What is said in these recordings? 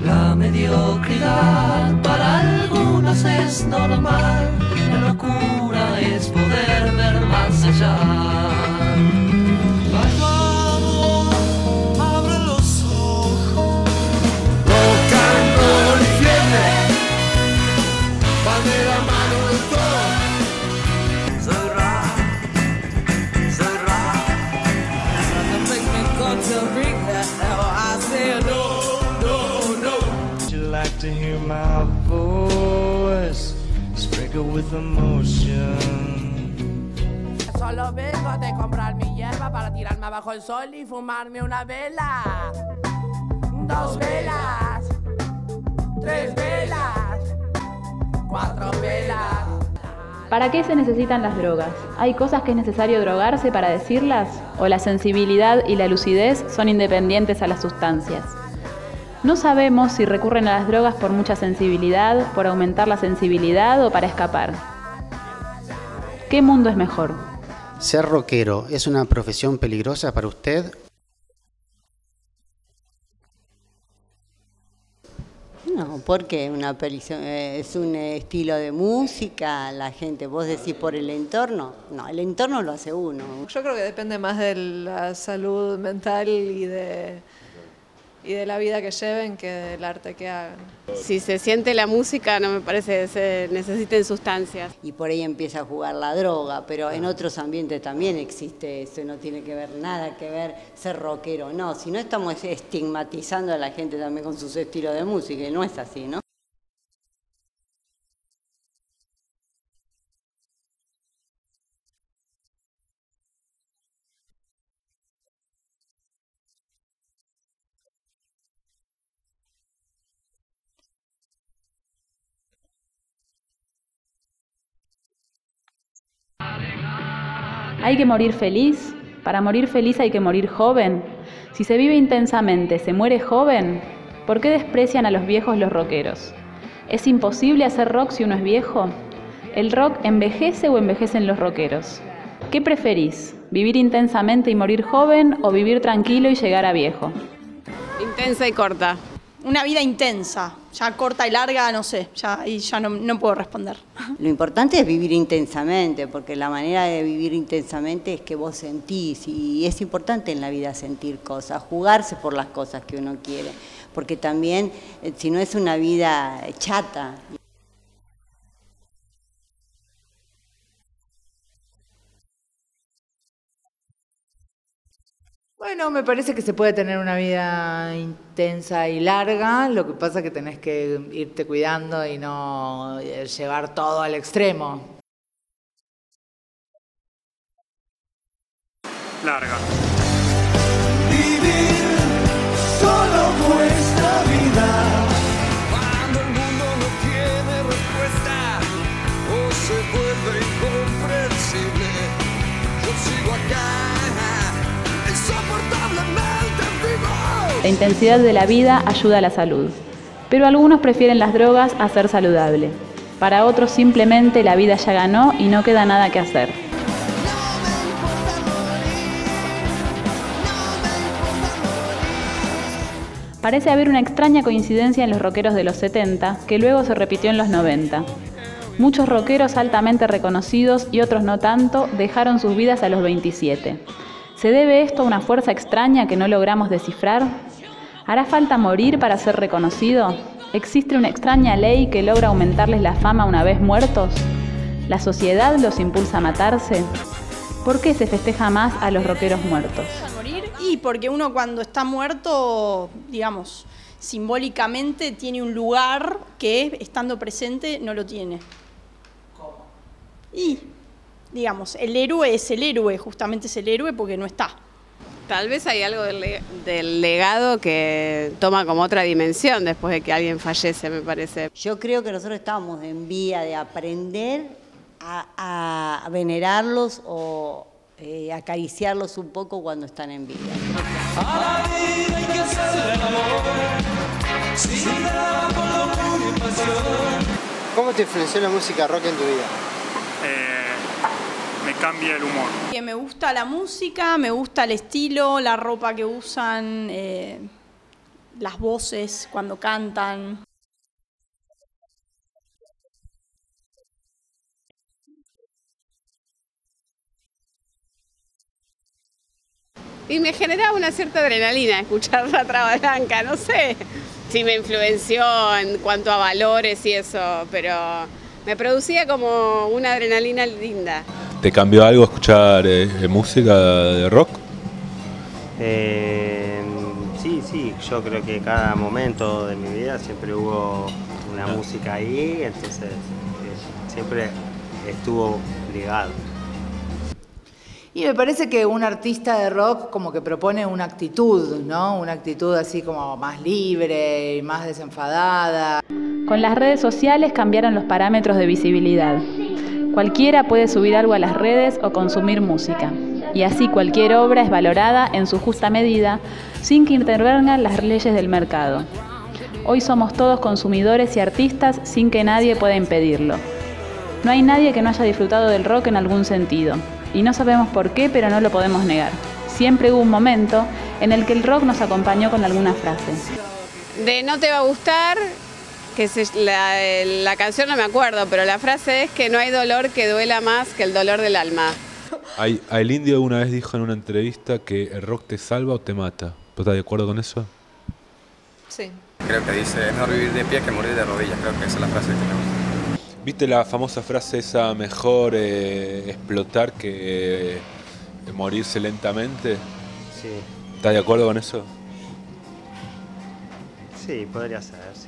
La mediocridad para algunos es normal, la locura es poder ver más allá. Malvado, abre los ojos, rock and roll y fiebre, van de la mano del todo. Soy rap, soy rap. Nothing makes me go to bring that now I say no. Like to hear my voice sprinkle with emotion. Solo vengo de comprar mi hierba para tirarme abajo el sol y fumarme una vela. 2 velas, 3 velas, 4 velas. ¿Para qué se necesitan las drogas? ¿Hay cosas que es necesario drogarse para decirlas? ¿O la sensibilidad y la lucidez son independientes a las sustancias? No sabemos si recurren a las drogas por mucha sensibilidad, por aumentar la sensibilidad o para escapar. ¿Qué mundo es mejor? ¿Ser rockero es una profesión peligrosa para usted? No, porque es un estilo de música, la gente, vos decís por el entorno, no, el entorno lo hace uno. Yo creo que depende más de la salud mental y de la vida que lleven que del arte que hagan. Si se siente la música, no me parece que se necesiten sustancias. Y por ahí empieza a jugar la droga, pero en otros ambientes también existe eso, no tiene que ver nada que ver ser rockero, no, si no estamos estigmatizando a la gente también con sus estilos de música, y no es así, ¿no? ¿Hay que morir feliz? ¿Para morir feliz hay que morir joven? Si se vive intensamente, ¿se muere joven? ¿Por qué desprecian a los viejos los rockeros? ¿Es imposible hacer rock si uno es viejo? ¿El rock envejece o envejecen los rockeros? ¿Qué preferís? ¿Vivir intensamente y morir joven o vivir tranquilo y llegar a viejo? Intensa y corta. Una vida intensa, ya corta y larga, no sé, ahí ya no puedo responder. Lo importante es vivir intensamente, porque la manera de vivir intensamente es que vos sentís, y es importante en la vida sentir cosas, jugarse por las cosas que uno quiere, porque también, si no es una vida chata. Bueno, me parece que se puede tener una vida intensa y larga, lo que pasa es que tenés que irte cuidando y no llevar todo al extremo. Larga. Vivir solo cuesta vida. Cuando el mundo no tiene respuesta o se vuelve incomprensible, yo sigo acá. La intensidad de la vida ayuda a la salud, pero algunos prefieren las drogas a ser saludable. Para otros simplemente la vida ya ganó y no queda nada que hacer. Parece haber una extraña coincidencia en los rockeros de los 70, que luego se repitió en los 90. Muchos rockeros altamente reconocidos y otros no tanto dejaron sus vidas a los 27. ¿Se debe esto a una fuerza extraña que no logramos descifrar? ¿Hará falta morir para ser reconocido? ¿Existe una extraña ley que logra aumentarles la fama una vez muertos? ¿La sociedad los impulsa a matarse? ¿Por qué se festeja más a los rockeros muertos? Y porque uno cuando está muerto, digamos, simbólicamente tiene un lugar que estando presente no lo tiene. ¿Cómo? Y digamos, el héroe es el héroe, justamente es el héroe porque no está. Tal vez hay algo del legado que toma como otra dimensión después de que alguien fallece, me parece. Yo creo que nosotros estábamos en vía de aprender a venerarlos o acariciarlos un poco cuando están en vida. A la vida hay que hacerle el amor, sin drama, con locura y pasión. ¿Cómo te influenció la música rock en tu vida? Me cambia el humor. Que me gusta la música, me gusta el estilo, la ropa que usan, las voces cuando cantan. Y me generaba una cierta adrenalina escuchar La Traba Blanca, no sé si me influenció en cuanto a valores y eso, pero me producía como una adrenalina linda. ¿Te cambió algo escuchar música de rock? Sí, yo creo que cada momento de mi vida siempre hubo una música ahí, entonces siempre estuvo ligado. Y me parece que un artista de rock como que propone una actitud, ¿no? Una actitud así como más libre y más desenfadada. Con las redes sociales cambiaron los parámetros de visibilidad. Cualquiera puede subir algo a las redes o consumir música. Y así cualquier obra es valorada en su justa medida, sin que intervengan las leyes del mercado. Hoy somos todos consumidores y artistas sin que nadie pueda impedirlo. No hay nadie que no haya disfrutado del rock en algún sentido. Y no sabemos por qué, pero no lo podemos negar. Siempre hubo un momento en el que el rock nos acompañó con alguna frase. De No te va a gustar, que la canción no me acuerdo, pero la frase es que no hay dolor que duela más que el dolor del alma. El Indio una vez dijo en una entrevista que el rock te salva o te mata. ¿Vos estás de acuerdo con eso? Sí. Creo que dice, es mejor vivir de pie que morir de rodillas. Creo que esa es la frase que tenemos. ¿Viste la famosa frase esa, mejor explotar que morirse lentamente? Sí. ¿Estás de acuerdo con eso? Sí, podría ser, sí.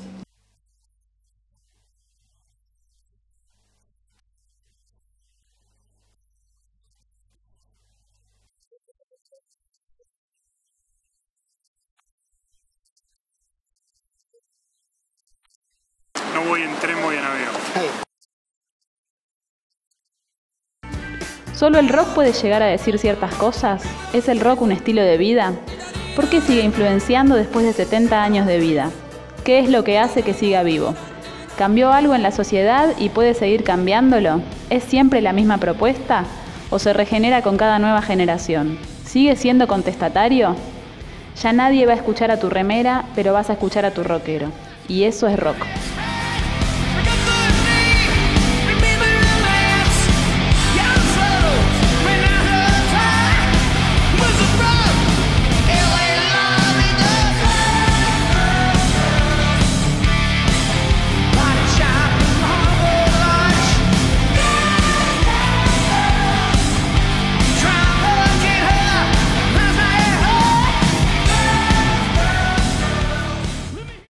No voy en tren, voy en avión. ¿Solo el rock puede llegar a decir ciertas cosas? ¿Es el rock un estilo de vida? ¿Por qué sigue influenciando después de 70 años de vida? ¿Qué es lo que hace que siga vivo? ¿Cambió algo en la sociedad y puede seguir cambiándolo? ¿Es siempre la misma propuesta? ¿O se regenera con cada nueva generación? ¿Sigue siendo contestatario? Ya nadie va a escuchar a tu remera, pero vas a escuchar a tu rockero. Y eso es rock.